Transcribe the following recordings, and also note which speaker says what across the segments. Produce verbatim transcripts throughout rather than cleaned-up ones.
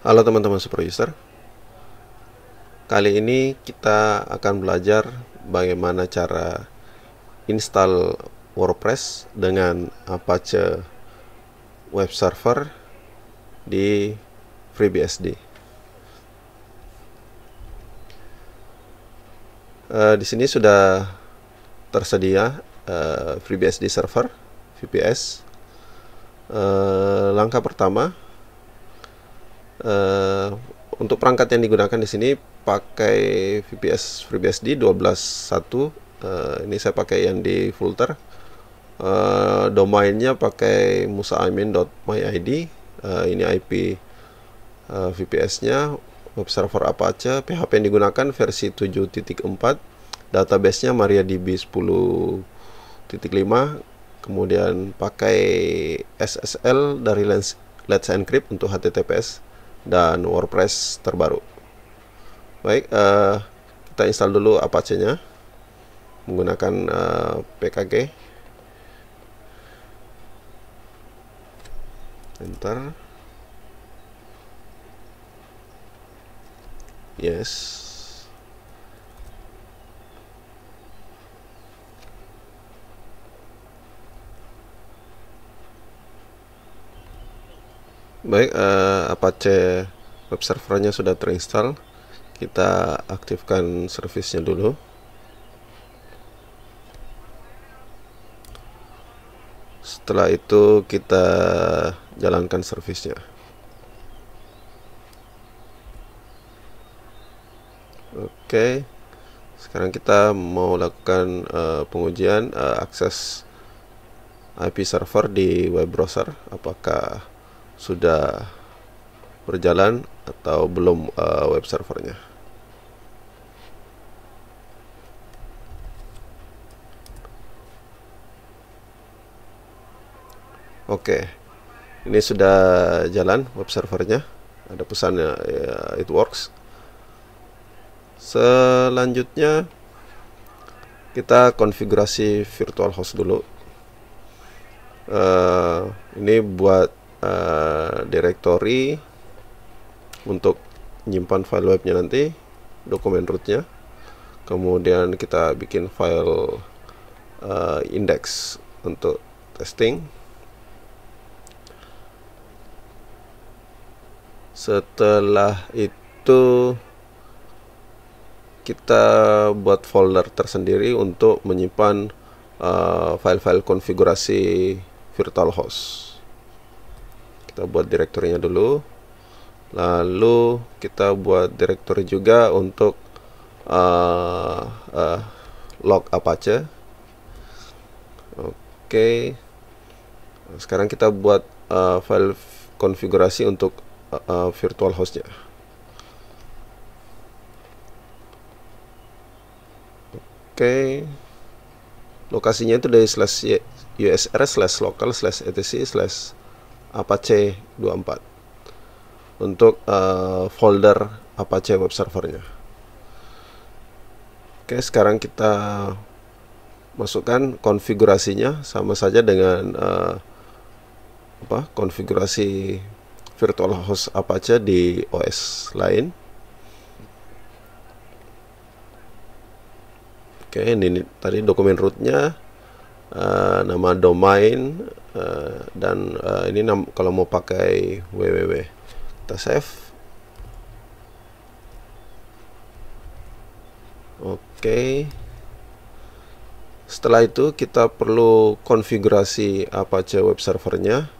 Speaker 1: Halo teman-teman super user. Kali ini kita akan belajar bagaimana cara install WordPress dengan Apache web server di FreeBSD. Uh, di sini sudah tersedia uh, FreeBSD server V P S. Uh, langkah pertama, uh, untuk perangkat yang digunakan di sini pakai V P S FreeBSD dua belas titik satu. Uh, ini saya pakai yang di Filter. Uh, domainnya pakai musaimin dot my i d. Uh, ini I P uh, V P S-nya, web server Apache. P H P yang digunakan versi tujuh titik empat. Database-nya MariaDB sepuluh titik lima. Kemudian pakai S S L dari Let's Encrypt untuk H T T P S dan WordPress terbaru. Baik, uh, kita install dulu Apache-nya menggunakan uh, P K G. Enter. Yes. Baik, uh, Apache web servernya sudah terinstall. Kita aktifkan servisnya dulu. Setelah itu kita jalankan servisnya. Oke, sekarang kita mau lakukan uh, pengujian uh, akses I P server di web browser. Apakah sudah berjalan atau belum uh, web servernya. Oke, ini sudah jalan web servernya. Ada pesannya, ya, it works. Selanjutnya kita konfigurasi virtual host dulu. Uh, ini buat uh, directory untuk menyimpan file webnya nanti, dokumen rootnya. Kemudian kita bikin file uh, index untuk testing. Setelah itu kita buat folder tersendiri untuk menyimpan uh, file-file konfigurasi virtual host. Kita buat direktorinya dulu. Lalu kita buat direktori juga untuk uh, uh, log Apache. Oke. Sekarang kita buat uh, file konfigurasi untuk uh, virtual hostnya. Oke. Lokasinya itu dari slash usr slash local slash etc slash apache dua puluh empat untuk uh, folder Apache web servernya. Oke, sekarang kita masukkan konfigurasinya sama saja dengan uh, apa konfigurasi virtual host Apache di O S lain. Oke, ini, ini tadi dokumen rootnya, uh, nama domain, uh, dan uh, ini nam kalau mau pakai www. Kita save. Oke. Setelah itu kita perlu konfigurasi Apache web servernya.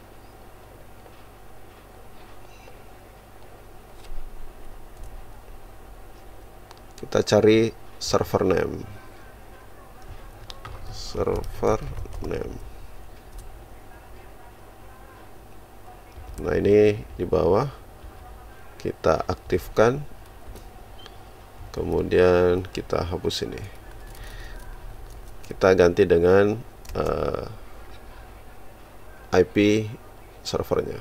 Speaker 1: Kita cari server name. Server name. Nah, ini di bawah kita aktifkan. Kemudian kita hapus ini. Kita ganti dengan uh, I P servernya.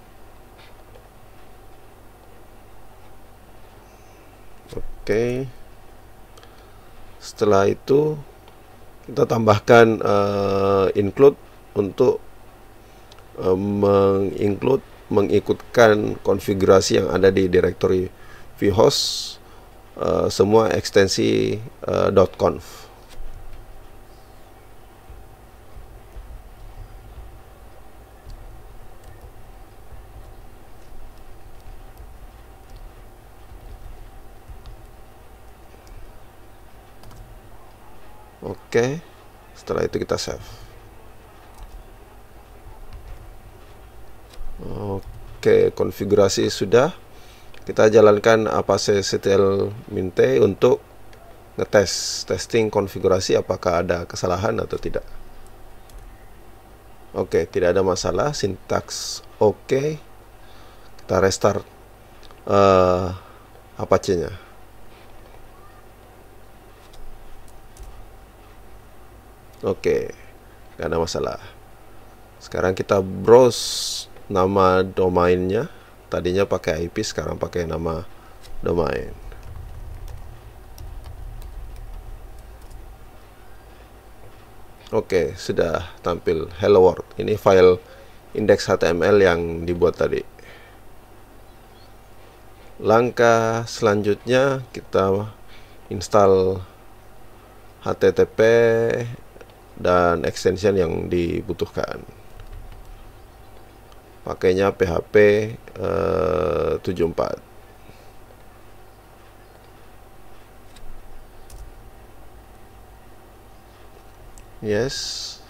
Speaker 1: Oke. Setelah itu kita tambahkan uh, include untuk uh, menginclude mengikutkan konfigurasi yang ada di directory vhost, uh, semua ekstensi uh, .conf. Oke, setelah itu kita save. Oke, konfigurasi sudah. Kita jalankan apacetl mint untuk ngetes, testing konfigurasi apakah ada kesalahan atau tidak. Oke, tidak ada masalah, sintaks oke. Kita restart uh, Apache-nya. Oke, nggak ada masalah. Sekarang kita browse nama domainnya. Tadinya pakai I P, sekarang pakai nama domain. Oke, sudah tampil hello world. Ini file index H T M L yang dibuat tadi. Langkah selanjutnya kita install H T T P dan extension yang dibutuhkan. Pakainya P H P uh, tujuh puluh empat. Yes.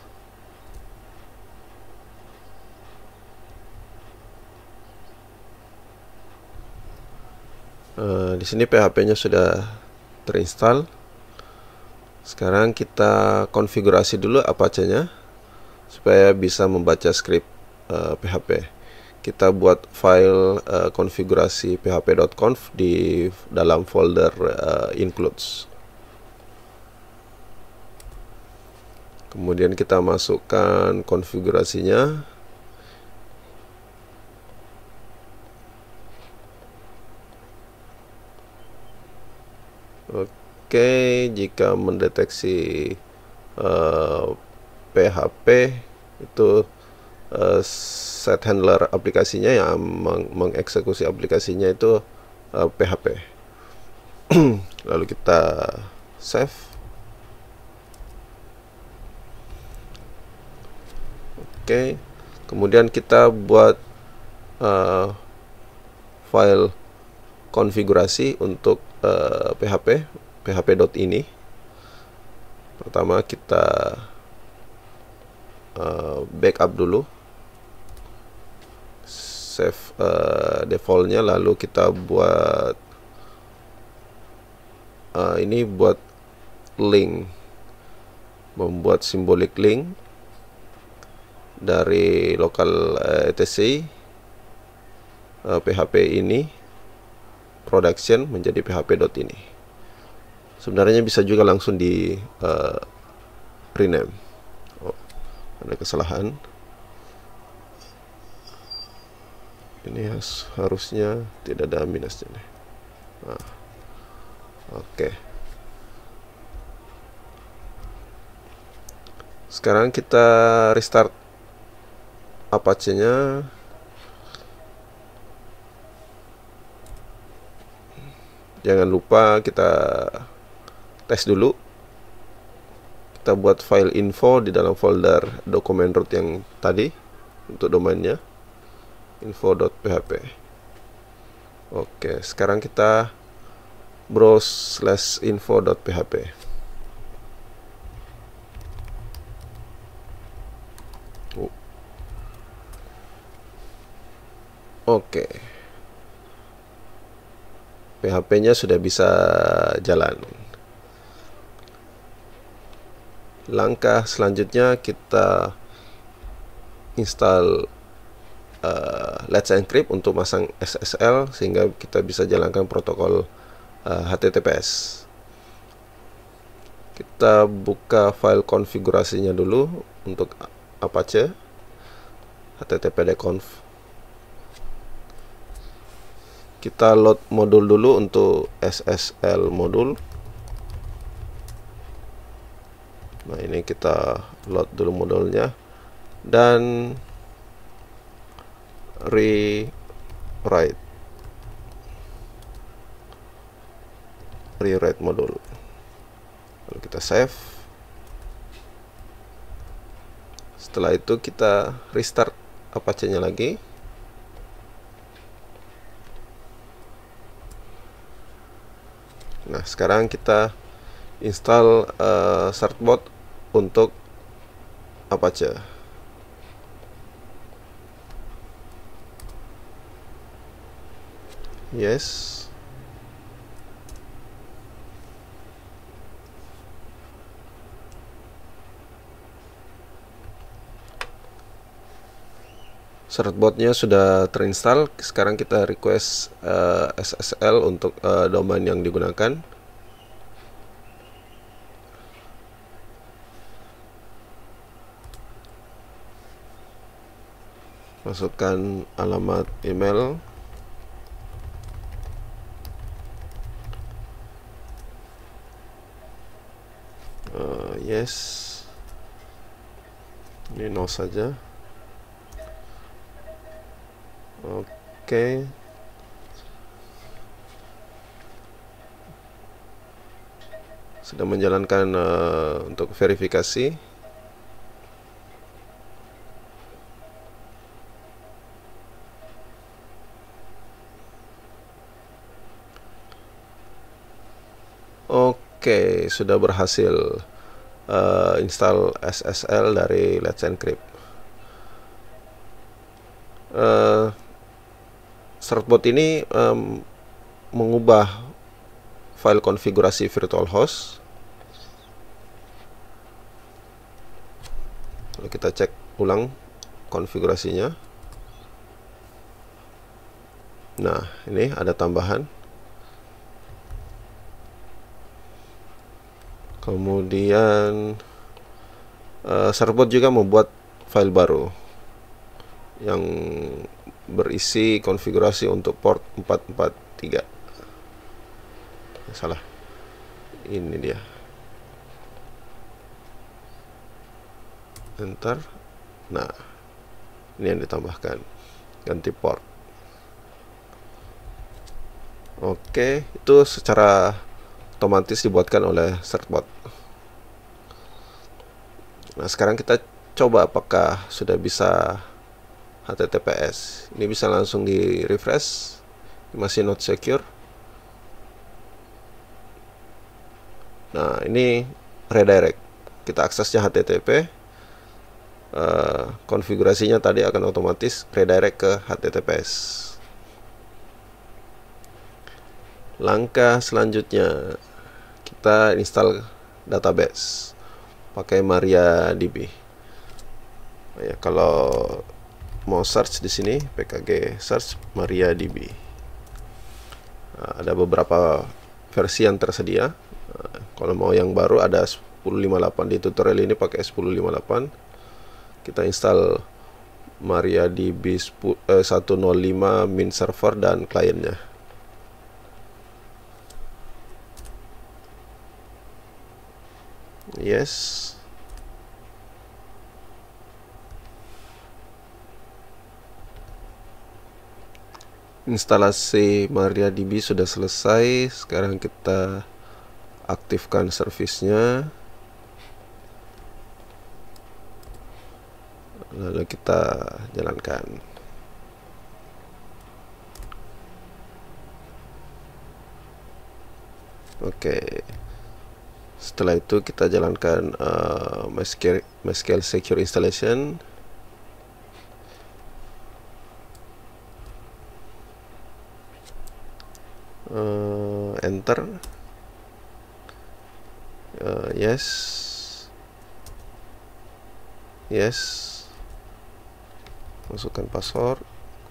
Speaker 1: Uh, di sini P H P-nya sudah terinstall. Sekarang kita konfigurasi dulu Apache-nya supaya bisa membaca script uh, P H P. Kita buat file uh, konfigurasi php.conf di dalam folder uh, includes. Kemudian kita masukkan konfigurasinya. Oke. Oke, jika mendeteksi uh, P H P itu uh, set handler aplikasinya yang meng mengeksekusi aplikasinya itu uh, P H P. Lalu kita save. Oke, kemudian kita buat uh, file konfigurasi untuk uh, P H P. php.ini. Pertama kita uh, backup dulu, save uh, defaultnya, lalu kita buat uh, ini buat link, membuat simbolik link dari lokal uh, etc uh, php ini production menjadi php.ini. Sebenarnya bisa juga langsung di uh, rename. Oh, ada kesalahan. Ini has, harusnya tidak ada minusnya. Nah, oke. Okay. Sekarang kita restart Apache-nya. Jangan lupa kita tes dulu. Kita buat file info di dalam folder dokumen root yang tadi untuk domainnya info.php. Oke, sekarang kita browse slash info.php. Oh. Oke, P H P-nya sudah bisa jalan. Langkah selanjutnya kita install uh, Let's Encrypt untuk masang S S L sehingga kita bisa jalankan protokol uh, H T T P S. Kita buka file konfigurasinya dulu untuk Apache httpd-conf. Kita load modul dulu untuk S S L modul. Nah, ini kita load dulu modulnya dan rewrite rewrite modul. Lalu kita save. Setelah itu kita restart Apache-nya lagi. Nah, sekarang kita install uh, certbot untuk Apache. Yes. Certbotnya sudah terinstall. Sekarang kita request uh, S S L untuk uh, domain yang digunakan. Masukkan alamat email. Uh, yes. Ini no saja. Oke. Okay. Sudah menjalankan uh, untuk verifikasi. Oke, okay, sudah berhasil uh, install S S L dari Let's Encrypt. Uh, Certbot ini um, mengubah file konfigurasi virtual host. Lalu kita cek ulang konfigurasinya. Nah, ini ada tambahan. Kemudian uh, Certbot juga membuat file baru yang berisi konfigurasi untuk port empat empat tiga. Salah. Ini dia. Enter. Nah, ini yang ditambahkan. Ganti port. Oke, itu secara otomatis dibuatkan oleh Certbot. Nah, sekarang kita coba apakah sudah bisa H T T P S. Ini bisa langsung di refresh. Masih not secure. Nah, ini redirect. Kita aksesnya H T T P. Uh, konfigurasinya tadi akan otomatis redirect ke H T T P S. Langkah selanjutnya kita install database pakai MariaDB. Ya, kalau mau search di sini P K G search MariaDB. Nah, ada beberapa versi yang tersedia. Nah, kalau mau yang baru ada sepuluh lima puluh delapan. Di tutorial ini pakai sepuluh lima puluh delapan. Kita install MariaDB seratus lima min server dan kliennya. Yes. Instalasi MariaDB sudah selesai. Sekarang kita aktifkan servisnya. Lalu kita jalankan. Oke. Setelah itu kita jalankan uh, MySQL, MySQL Secure Installation. Uh, enter. Uh, yes. Yes. Masukkan password.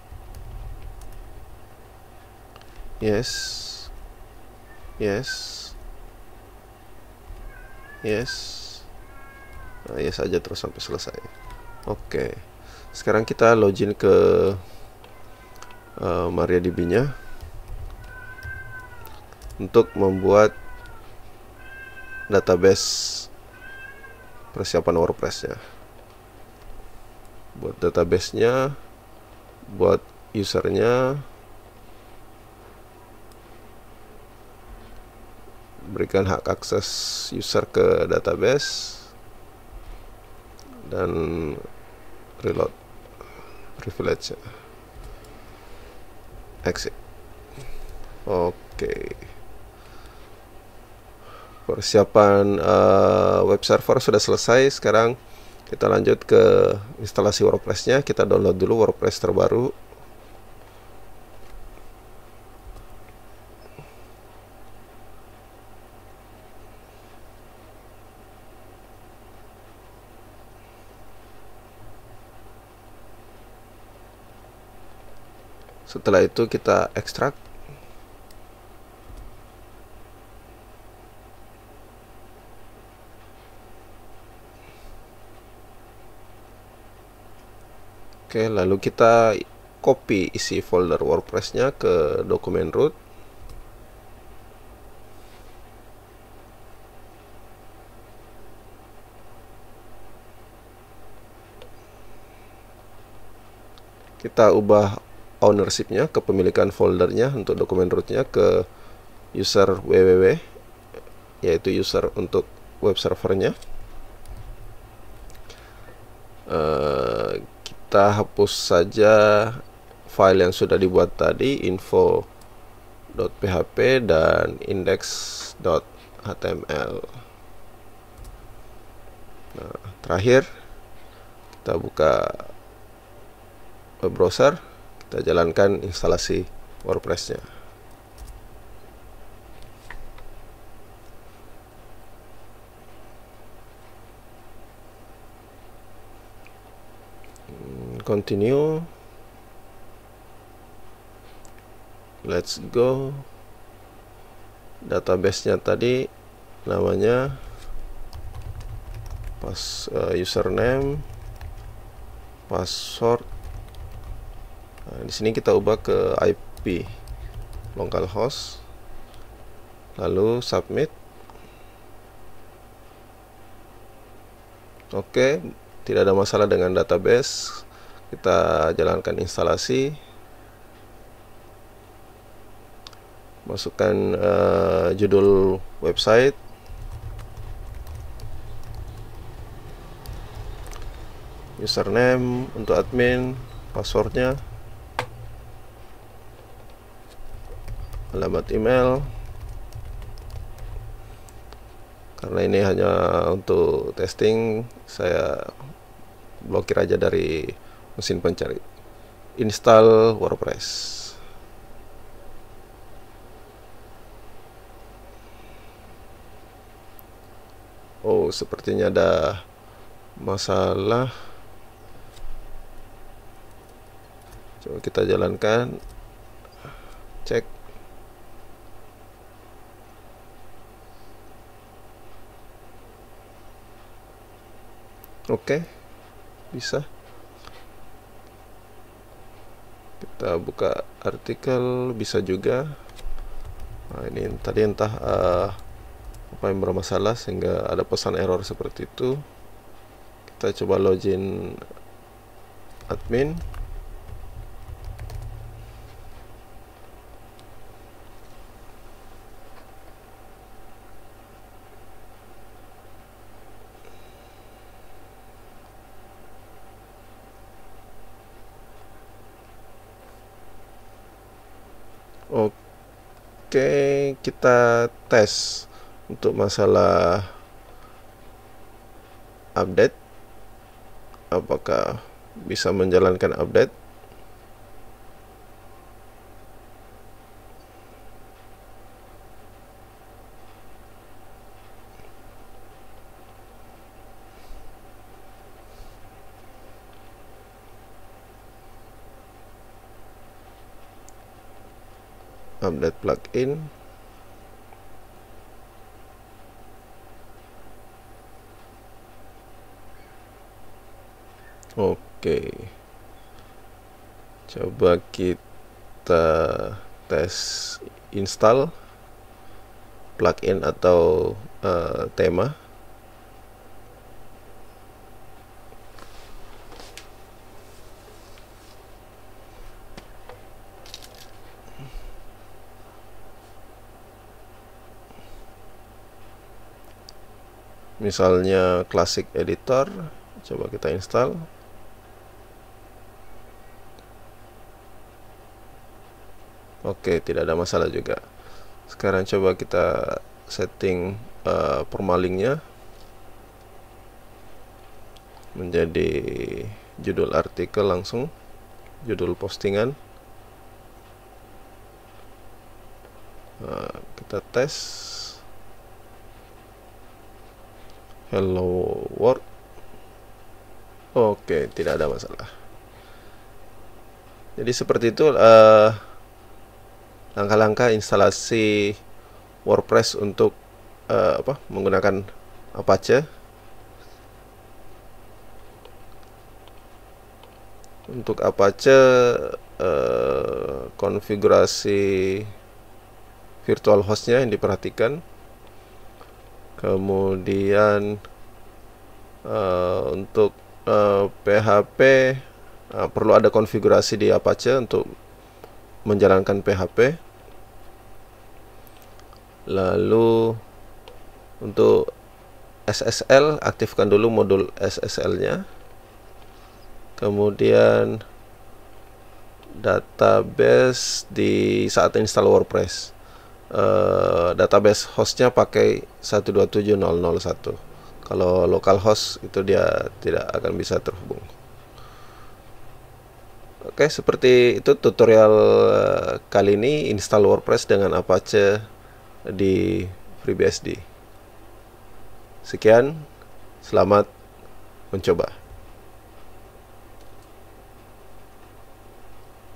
Speaker 1: Yes. Yes. Yes. Nah, yes aja terus sampai selesai. Oke. Sekarang kita login ke uh, MariaDB-nya untuk membuat database persiapan WordPress-nya. Buat database-nya buat usernya, berikan hak akses user ke database, dan reload privilege, exit. Oke, persiapan uh, web server sudah selesai. Sekarang kita lanjut ke instalasi WordPress-nya. Kita download dulu WordPress terbaru. Setelah itu kita ekstrak. Oke, lalu kita copy isi folder WordPress-nya ke dokumen root. Kita ubah ownership-nya, kepemilikan foldernya untuk dokumen root-nya ke user www, yaitu user untuk web servernya. Uh, kita hapus saja file yang sudah dibuat tadi, info.php dan index.html. Nah, terakhir kita buka web browser, kita jalankan instalasi WordPress-nya. Continue. Let's go. Database-nya tadi namanya pas uh, username, password. Nah, di sini kita ubah ke I P localhost, lalu submit. Oke, tidak ada masalah dengan database. Kita jalankan instalasi. Masukkan uh, judul website, username untuk admin, passwordnya, alamat email. Karena ini hanya untuk testing, saya blokir aja dari mesin pencari. Install WordPress. Oh, sepertinya ada masalah. Coba kita jalankan. Cek. Oke, bisa. Kita buka artikel, bisa juga. Nah, ini tadi entah uh, apa yang bermasalah sehingga ada pesan error seperti itu. Kita coba login admin. Oke, kita tes untuk masalah update, apakah bisa menjalankan update. Update plugin. Oke, coba kita tes install plugin atau uh, tema. misalnya Classic Editor. Coba kita install. Oke, tidak ada masalah juga. Sekarang coba kita setting uh, permalingnya menjadi judul artikel langsung, judul postingan. Nah, kita tes hello world. Oke, tidak ada masalah. Jadi seperti itu uh, langkah-langkah instalasi WordPress untuk uh, apa menggunakan Apache. Untuk Apache uh, konfigurasi virtual hostnya yang diperhatikan. Kemudian uh, untuk uh, P H P uh, perlu ada konfigurasi di Apache untuk menjalankan P H P. Lalu untuk S S L, aktifkan dulu modul S S L-nya. Kemudian database di saat install WordPress, uh, database hostnya pakai satu dua tujuh nol nol satu. Kalau localhost itu dia tidak akan bisa terhubung. Oke, seperti itu tutorial kali ini install WordPress dengan Apache di FreeBSD. Sekian, selamat mencoba.